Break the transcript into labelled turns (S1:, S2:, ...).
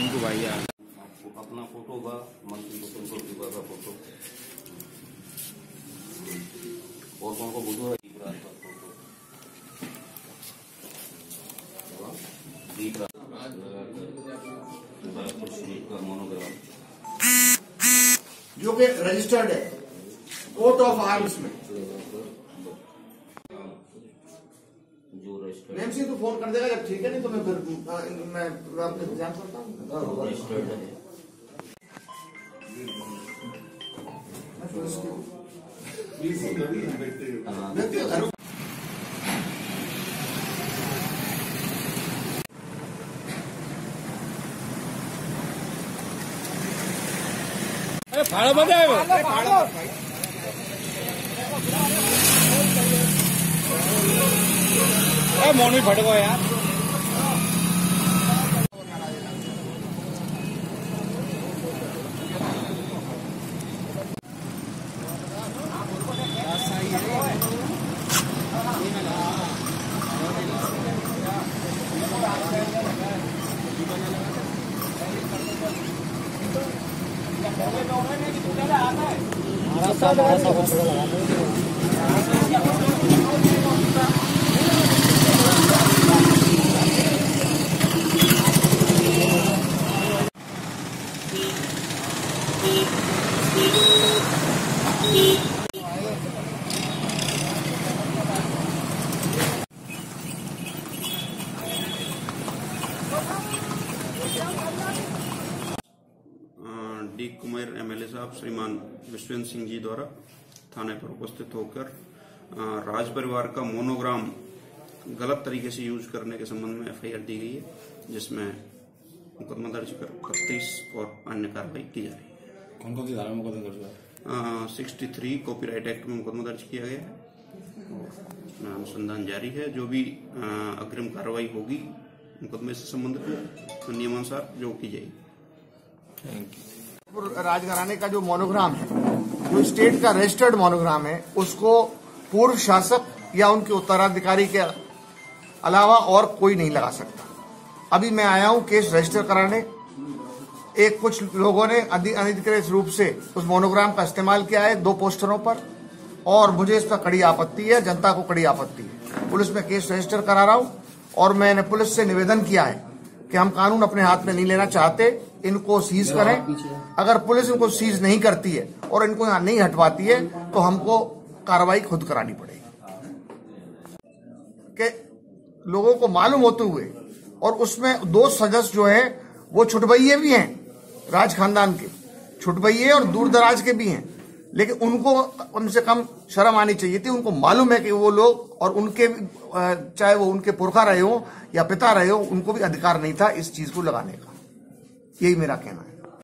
S1: टिंकू भाई यार
S2: अपना फोटो बा मंत्री को संतोष जी का फोटो और कौन को बुझो है दीपराज का फोटो दीपराज का मोनोग्राम
S3: जो कि रजिस्टर्ड है कोर्ट ऑफ आर्म्स में।
S2: जो रजिस्टर्ड
S3: नेम से तो फोन कर देगा जब ठीक है, नहीं तो मैं फिर मैं अपने इंतजाम करता हूँ।
S2: रजिस्टर्ड है
S1: फाड़ा बंद है मोन भी फट गया यार।
S4: डी कुमार एमएलए साहब श्रीमान विश्वेंद्र सिंह जी द्वारा थाने पर उपस्थित होकर राज परिवार का मोनोग्राम गलत तरीके से यूज करने के संबंध में एफआईआर दी गई है, जिसमें मुकदमा दर्ज कर 31 और अन्य कार्रवाई की जा रही है।
S1: कौन कौन सी धारा में मुकदमा दर्ज हुआ?
S4: 63 कॉपीराइट एक्ट में मुकदमा दर्ज किया गया है और उसमें अनुसंधान जारी है। जो भी अग्रिम कार्रवाई होगी मुकदमे से संबंधित नियमानुसार जो की जाएगी।
S1: Thank you.
S3: राजघराने का जो मोनोग्राम है, जो स्टेट का रजिस्टर्ड मोनोग्राम है, उसको पूर्व शासक या उनके उत्तराधिकारी के अलावा और कोई नहीं लगा सकता। अभी मैं आया हूं केस रजिस्टर कराने। एक कुछ लोगों ने अनधिकृत रूप से उस मोनोग्राम का इस्तेमाल किया है 2 पोस्टरों पर, और मुझे इस पर कड़ी आपत्ति है, जनता को कड़ी आपत्ति है। पुलिस में केस रजिस्टर करा रहा हूं और मैंने पुलिस से निवेदन किया है कि हम कानून अपने हाथ में नहीं लेना चाहते, इनको सीज करें। अगर पुलिस इनको सीज नहीं करती है और इनको यहाँ नहीं हटवाती है तो हमको कार्रवाई खुद करानी पड़ेगी। कि लोगों को मालूम होते हुए, और उसमें 2 सदस्य जो हैं वो छुटभइये भी हैं, राज खानदान के छुटभइये और दूर दराज के भी हैं, लेकिन उनको कम से कम शर्म आनी चाहिए थी। उनको मालूम है कि वो लोग और उनके चाहे वो उनके पुरखा रहे हो या पिता रहे हो, उनको भी अधिकार नहीं था इस चीज को लगाने का। यही मेरा कहना है।